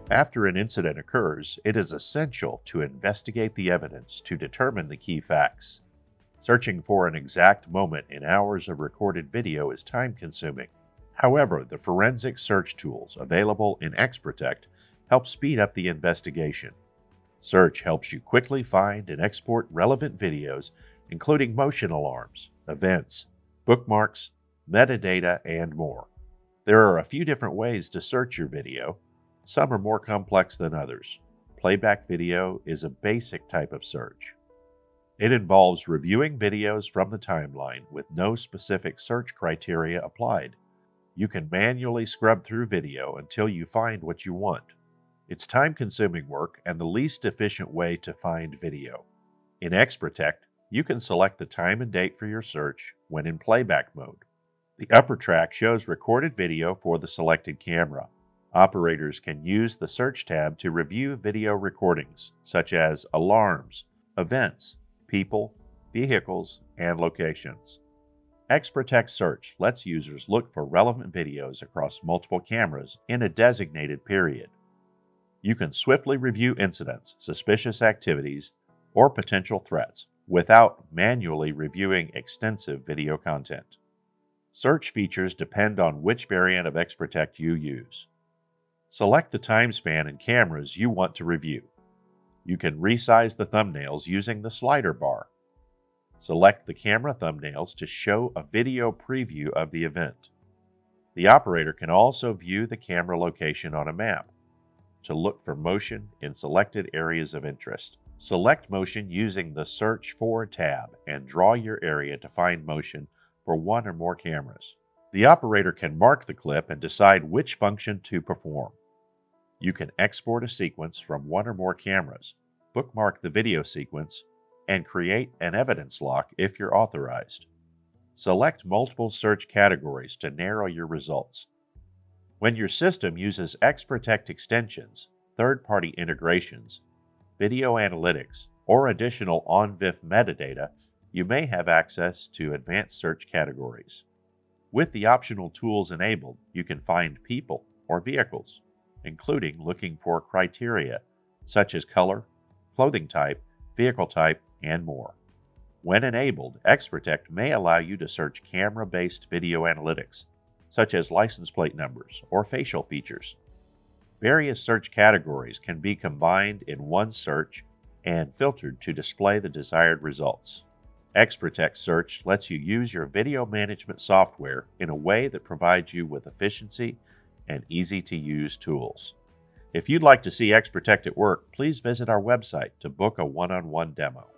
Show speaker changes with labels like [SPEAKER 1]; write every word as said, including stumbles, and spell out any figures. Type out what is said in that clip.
[SPEAKER 1] After an incident occurs, it is essential to investigate the evidence to determine the key facts. Searching for an exact moment in hours of recorded video is time-consuming. However, the forensic search tools available in XProtect help speed up the investigation. Search helps you quickly find and export relevant videos, including motion alarms, events, bookmarks, metadata, and more. There are a few different ways to search your video. Some are more complex than others. Playback video is a basic type of search. It involves reviewing videos from the timeline with no specific search criteria applied. You can manually scrub through video until you find what you want. It's time-consuming work and the least efficient way to find video. In XProtect, you can select the time and date for your search when in playback mode. The upper track shows recorded video for the selected camera. Operators can use the Search tab to review video recordings, such as alarms, events, people, vehicles, and locations. XProtect Search lets users look for relevant videos across multiple cameras in a designated period. You can swiftly review incidents, suspicious activities, or potential threats without manually reviewing extensive video content. Search features depend on which variant of XProtect you use. Select the time span and cameras you want to review. You can resize the thumbnails using the slider bar. Select the camera thumbnails to show a video preview of the event. The operator can also view the camera location on a map to look for motion in selected areas of interest. Select motion using the Search For tab and draw your area to find motion for one or more cameras. The operator can mark the clip and decide which function to perform. You can export a sequence from one or more cameras, bookmark the video sequence, and create an evidence lock if you're authorized. Select multiple search categories to narrow your results. When your system uses XProtect extensions, third-party integrations, video analytics, or additional on-V I F metadata, you may have access to advanced search categories. With the optional tools enabled, you can find people or vehicles, including looking for criteria such as color, clothing type, vehicle type, and more. When enabled, XProtect may allow you to search camera-based video analytics, such as license plate numbers or facial features. Various search categories can be combined in one search and filtered to display the desired results. XProtect Search lets you use your video management software in a way that provides you with efficiency and easy-to-use tools. If you'd like to see XProtect at work, please visit our website to book a one-on-one demo.